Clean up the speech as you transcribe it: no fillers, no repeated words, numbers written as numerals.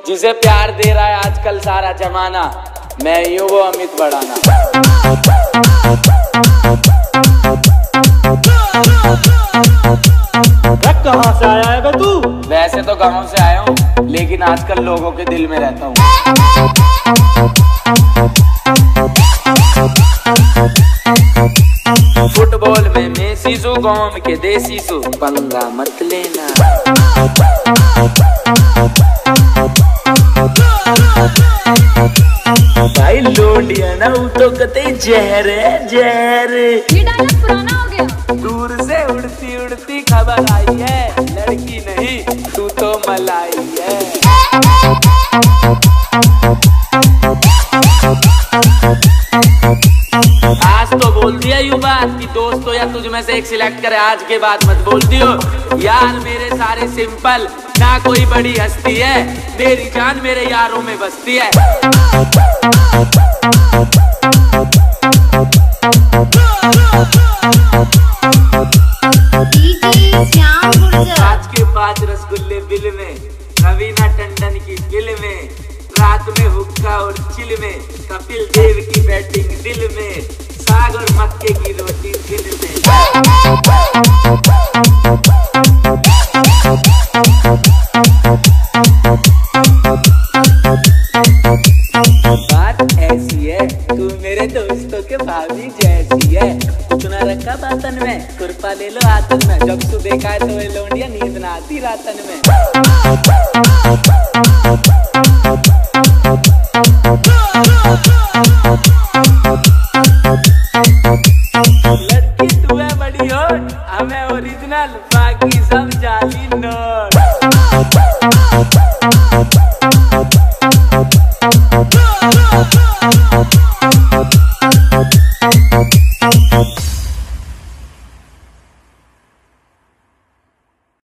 जिसे प्यार दे रहा है आजकल सारा जमाना, मैं यूं वो अमित बढ़ाना। कहाँ से आया है बे तू? वैसे तो गांव से आया हूँ, लेकिन आजकल लोगों के दिल में रहता हूँ। फुटबॉल में मेसी सू, गांव के देसी सू, पंगा मत लेना। भाई लोडिया ना तो कते जहर है जहर। ये डायलॉग पुराना हो गया। दूर से उड़ती उड़ती खबर आई है, लड़की नहीं तू तो मलाई है। आज तो बोल दिया यूं बात कि दोस्त हो या तुझ में से एक सिलेक्ट करे, आज के बाद मत बोल दियो यार। मेरे सारे सिंपल, ना कोई बड़ी हस्ती है, मेरी जान मेरे यारों में बसती है। आज के 5 रसगुल्ले बिल में, रवीना टंडन की दिल में, रात में हुक्का और चिल में, कपिल देव की बैटिंग दिल में, साग और मक्के की रोटी दिल में। बात ऐसी है, तू मेरे दोस्तों के भाभी जैसी है। कुछ ना रखा बातन में, खुरपा ले लो हाथन में, जब तू देखा है तो ये लोंडिया नींद ना आती रातन में।